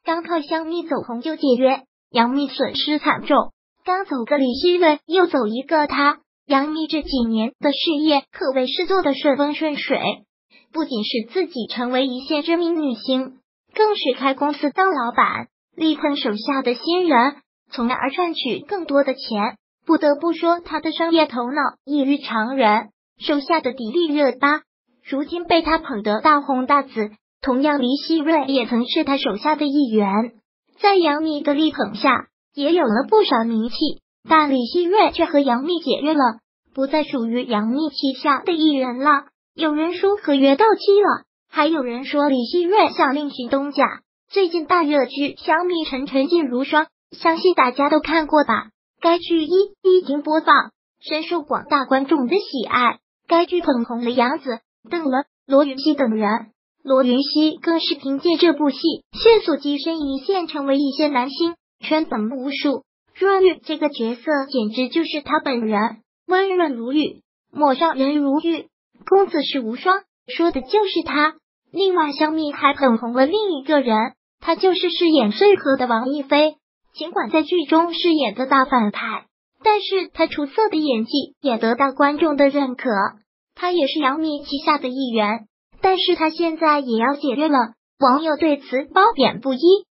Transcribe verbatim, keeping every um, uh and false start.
刚靠香蜜走红就解约，杨幂损失惨重。刚走个李熙润，又走一个他。杨幂这几年的事业可谓是做得顺风顺水，不仅是自己成为一线知名女星，更是开公司当老板，力捧手下的新人，从而赚取更多的钱。不得不说，她的商业头脑异于常人，手下的迪丽热巴如今被她捧得大红大紫，同样黎熙润也曾是她手下的一员，在杨幂的力捧下，也有了不少名气。但李熙润却和杨幂解约了，不再属于杨幂旗下的艺人了。有人说合约到期了，还有人说李熙润想另寻东家。最近大热剧《香蜜沉沉烬如霜》，相信大家都看过吧？该剧一一经播放，深受广大观众的喜爱。该剧捧红了杨紫、邓伦、罗云熙等人，罗云熙更是凭借这部戏迅速跻身一线，成为一线男星，圈粉无数。若玉这个角色简直就是他本人，温润如玉，陌上人如玉，公子是无双，说的就是他。另外，香蜜还捧红了另一个人，他就是饰演穗禾的王一菲。尽管在剧中饰演的大反派，但是他出色的演技也得到观众的认可。他也是杨幂旗下的一员，但是他现在也要解约了，网友对此褒贬不一。